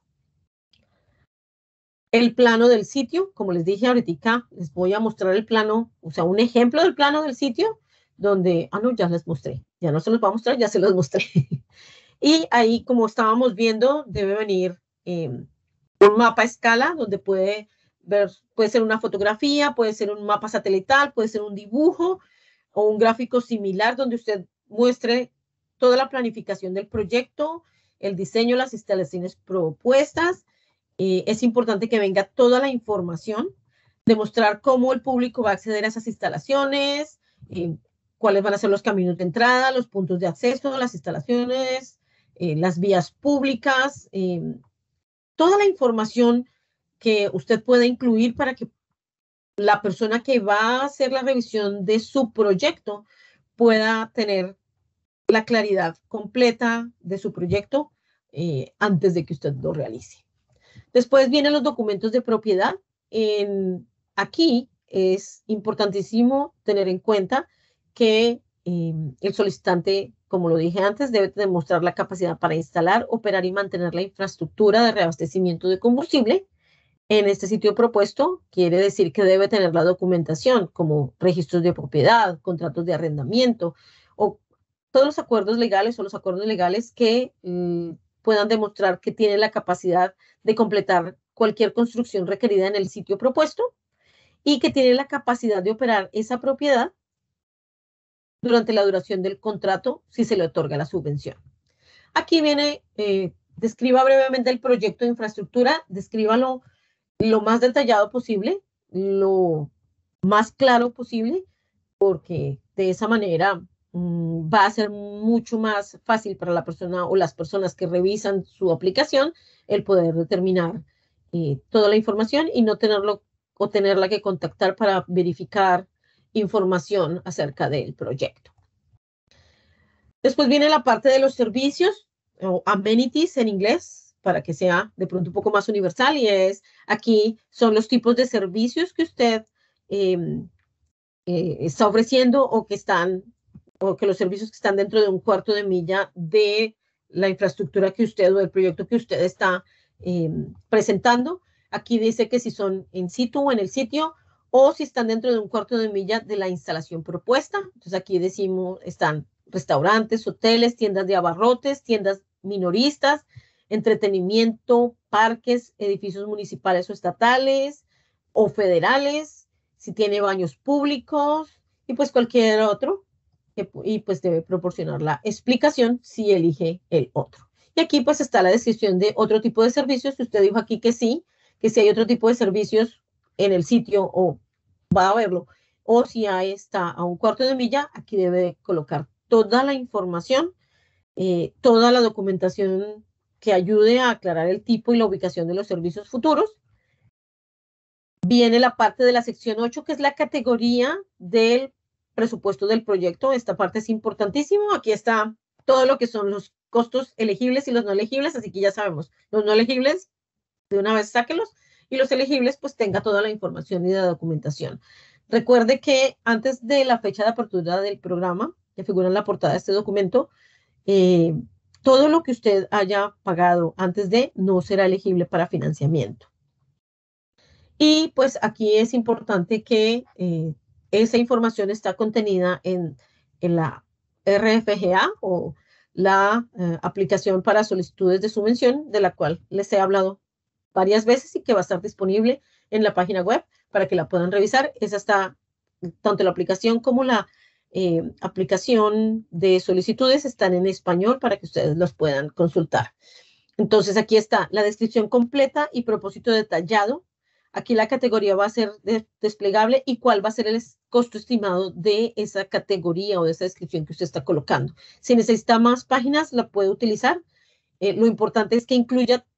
El plano del sitio, como les dije ahorita, les voy a mostrar el plano, o sea, un ejemplo del plano del sitio, donde, no, ya les mostré, ya no se los voy a mostrar, ya se los mostré. Y ahí, como estábamos viendo, debe venir un mapa a escala, donde puede ver, puede ser una fotografía, puede ser un mapa satelital, puede ser un dibujo o un gráfico similar, donde usted muestre toda la planificación del proyecto, el diseño, las instalaciones propuestas. Es importante que venga toda la información, demostrar cómo el público va a acceder a esas instalaciones, cuáles van a ser los caminos de entrada, los puntos de acceso, las instalaciones, las vías públicas, toda la información que usted pueda incluir para que la persona que va a hacer la revisión de su proyecto pueda tener la claridad completa de su proyecto antes de que usted lo realice. Después vienen los documentos de propiedad. Aquí es importantísimo tener en cuenta que el solicitante, como lo dije antes, debe demostrar la capacidad para instalar, operar y mantener la infraestructura de reabastecimiento de combustible. En este sitio propuesto quiere decir que debe tener la documentación como registros de propiedad, contratos de arrendamiento o todos los acuerdos legales o los acuerdos legales que puedan demostrar que tiene la capacidad de completar cualquier construcción requerida en el sitio propuesto y que tiene la capacidad de operar esa propiedad durante la duración del contrato si se le otorga la subvención. Aquí viene, describa brevemente el proyecto de infraestructura, descríbalo lo más detallado posible, lo más claro posible, porque de esa manera va a ser mucho más fácil para la persona o las personas que revisan su aplicación el poder determinar toda la información y no tenerlo o tenerla que contactar para verificar información acerca del proyecto. Después viene la parte de los servicios o amenities en inglés, para que sea de pronto un poco más universal, y es aquí son los tipos de servicios que usted está ofreciendo o que los servicios que están dentro de un cuarto de milla de la infraestructura que usted o el proyecto que usted está presentando. Aquí dice que si son en situ o en el sitio o si están dentro de un cuarto de milla de la instalación propuesta. Entonces aquí decimos, están restaurantes, hoteles, tiendas de abarrotes, tiendas minoristas, entretenimiento, parques, edificios municipales o estatales o federales, si tiene baños públicos y pues cualquier otro, y pues debe proporcionar la explicación si elige el otro. Y aquí pues está la descripción de otro tipo de servicios. Usted dijo aquí que sí hay otro tipo de servicios en el sitio o va a verlo, o si ahí está a un cuarto de milla, aquí debe colocar toda la información, toda la documentación que ayude a aclarar el tipo y la ubicación de los servicios futuros. Viene la parte de la sección 8, que es la categoría del presupuesto del proyecto. Esta parte es importantísimo. Aquí está todo lo que son los costos elegibles y los no elegibles, así que ya sabemos, los no elegibles, de una vez sáquelos, y los elegibles, pues tenga toda la información y la documentación. Recuerde que antes de la fecha de apertura del programa, que figura en la portada de este documento, todo lo que usted haya pagado antes de no será elegible para financiamiento. Y pues aquí es importante que esa información está contenida en la RFGA o la aplicación para solicitudes de subvención, de la cual les he hablado varias veces y que va a estar disponible en la página web para que la puedan revisar. Esa está, tanto la aplicación como la aplicación de solicitudes están en español para que ustedes los puedan consultar. Entonces aquí está la descripción completa y propósito detallado. Aquí la categoría va a ser desplegable y cuál va a ser el costo estimado de esa categoría o de esa descripción que usted está colocando. Si necesita más páginas, la puede utilizar. Lo importante es que incluya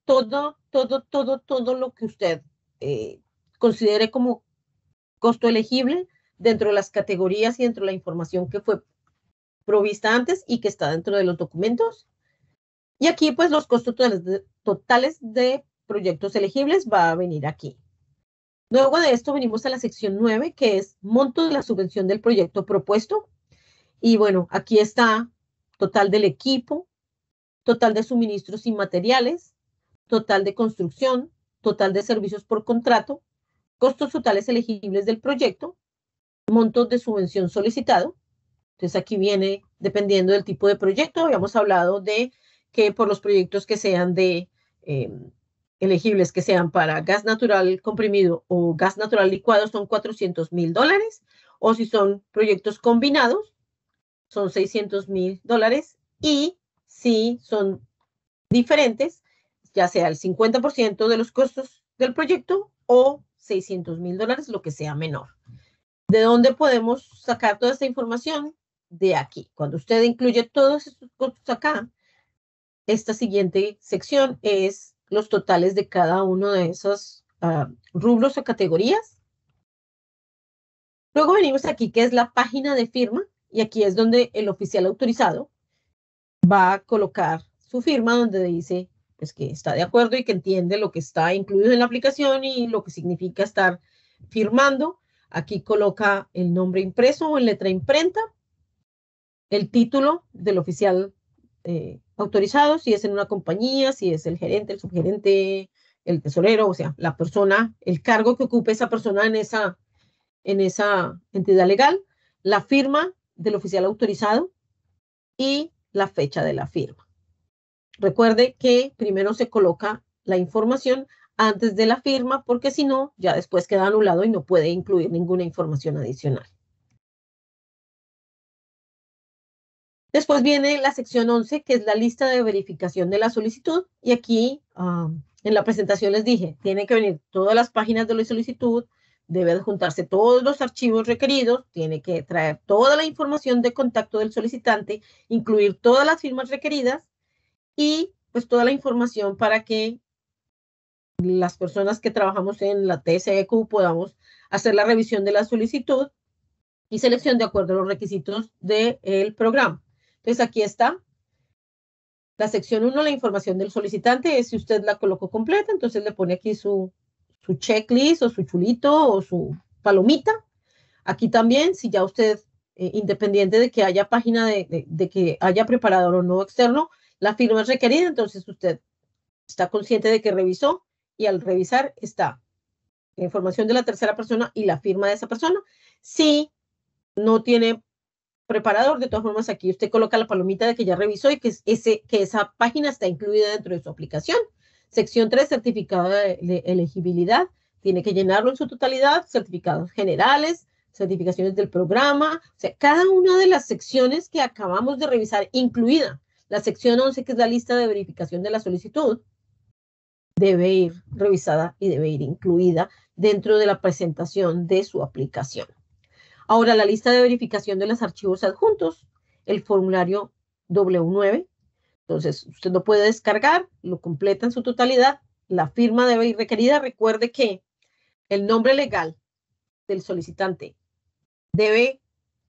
todo lo que usted considere como costo elegible dentro de las categorías y dentro de la información que fue provista antes y que está dentro de los documentos. Y aquí, pues, los costos totales de proyectos elegibles va a venir aquí. Luego de esto venimos a la sección 9, que es monto de la subvención del proyecto propuesto. Y bueno, aquí está total del equipo, total de suministros y materiales, total de construcción, total de servicios por contrato, costos totales elegibles del proyecto, montos de subvención solicitado. Entonces aquí viene, dependiendo del tipo de proyecto, habíamos hablado de que por los proyectos que sean elegibles, que sean para gas natural comprimido o gas natural licuado, son $400,000, o si son proyectos combinados, son $600,000, y si son diferentes, ya sea el 50% de los costos del proyecto o $600,000, lo que sea menor. ¿De dónde podemos sacar toda esta información? De aquí. Cuando usted incluye todos estos costos acá, esta siguiente sección es los totales de cada uno de esos rubros o categorías. Luego venimos aquí, que es la página de firma, y aquí es donde el oficial autorizado va a colocar su firma, donde dice pues, que está de acuerdo y que entiende lo que está incluido en la aplicación y lo que significa estar firmando. Aquí coloca el nombre impreso o en letra imprenta, el título del oficial autorizado, si es en una compañía, si es el gerente, el subgerente, el tesorero, o sea, la persona, el cargo que ocupe esa persona en esa entidad legal, la firma del oficial autorizado y la fecha de la firma. Recuerde que primero se coloca la información antes de la firma, porque si no, ya después queda anulado y no puede incluir ninguna información adicional. Después viene la sección 11, que es la lista de verificación de la solicitud. Y aquí en la presentación les dije, tiene que venir todas las páginas de la solicitud, debe adjuntarse todos los archivos requeridos, tiene que traer toda la información de contacto del solicitante, incluir todas las firmas requeridas y pues toda la información para que las personas que trabajamos en la TSEQ podamos hacer la revisión de la solicitud y selección de acuerdo a los requisitos del programa. Entonces, aquí está la sección 1, la información del solicitante. Si usted la colocó completa, entonces le pone aquí su checklist o su chulito o su palomita. Aquí también, si ya usted, independiente de que haya página de que haya preparador o no externo, la firma es requerida, entonces usted está consciente de que revisó y al revisar está la información de la tercera persona y la firma de esa persona. Si no tiene preparador, de todas formas aquí usted coloca la palomita de que ya revisó y que esa página está incluida dentro de su aplicación. Sección 3, certificado de elegibilidad. Tiene que llenarlo en su totalidad, certificados generales, certificaciones del programa, o sea, cada una de las secciones que acabamos de revisar, incluida la sección 11, que es la lista de verificación de la solicitud, debe ir revisada y debe ir incluida dentro de la presentación de su aplicación. Ahora, la lista de verificación de los archivos adjuntos, el formulario W9. Entonces, usted lo puede descargar, lo completa en su totalidad, la firma debe ir requerida. Recuerde que el nombre legal del solicitante debe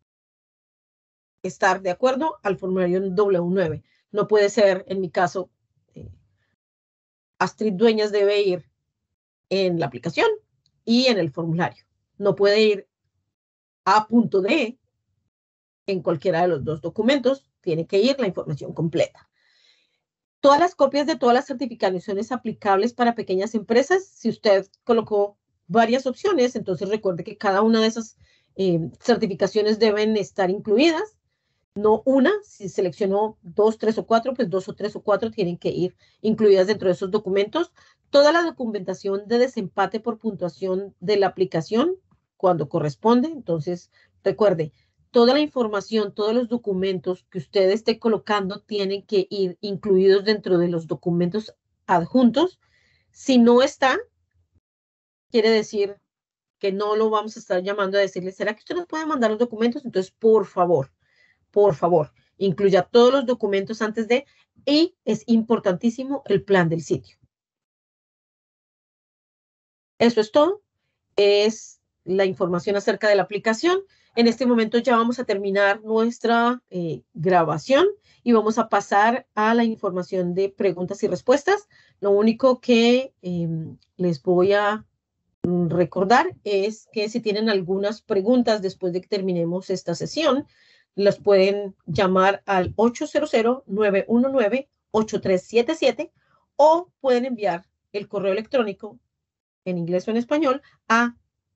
estar de acuerdo al formulario W9. No puede ser, en mi caso, Astrid Dueñas debe ir en la aplicación y en el formulario. No puede ir A.D en cualquiera de los dos documentos, tiene que ir la información completa. Todas las copias de todas las certificaciones aplicables para pequeñas empresas, si usted colocó varias opciones, entonces recuerde que cada una de esas certificaciones deben estar incluidas, no una. Si seleccionó 2, 3 o 4, pues 2 o 3 o 4 tienen que ir incluidas dentro de esos documentos. Toda la documentación de desempate por puntuación de la aplicación cuando corresponde. Entonces, recuerde, toda la información, todos los documentos que usted esté colocando tienen que ir incluidos dentro de los documentos adjuntos. Si no está, quiere decir que no lo vamos a estar llamando a decirle, ¿será que usted nos puede mandar los documentos? Entonces, por favor, incluya todos los documentos antes de, y es importantísimo el plan del sitio. Eso es todo. Es la información acerca de la aplicación. En este momento ya vamos a terminar nuestra grabación y vamos a pasar a la información de preguntas y respuestas. Lo único que les voy a recordar es que si tienen algunas preguntas después de que terminemos esta sesión, las pueden llamar al 800-919-8377 o pueden enviar el correo electrónico en inglés o en español a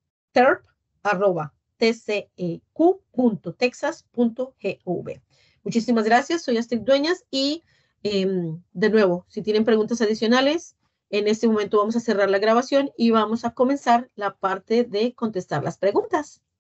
terp@tceq.texas.gov. Muchísimas gracias, soy Astrid Dueñas y de nuevo, si tienen preguntas adicionales, en este momento vamos a cerrar la grabación y vamos a comenzar la parte de contestar las preguntas.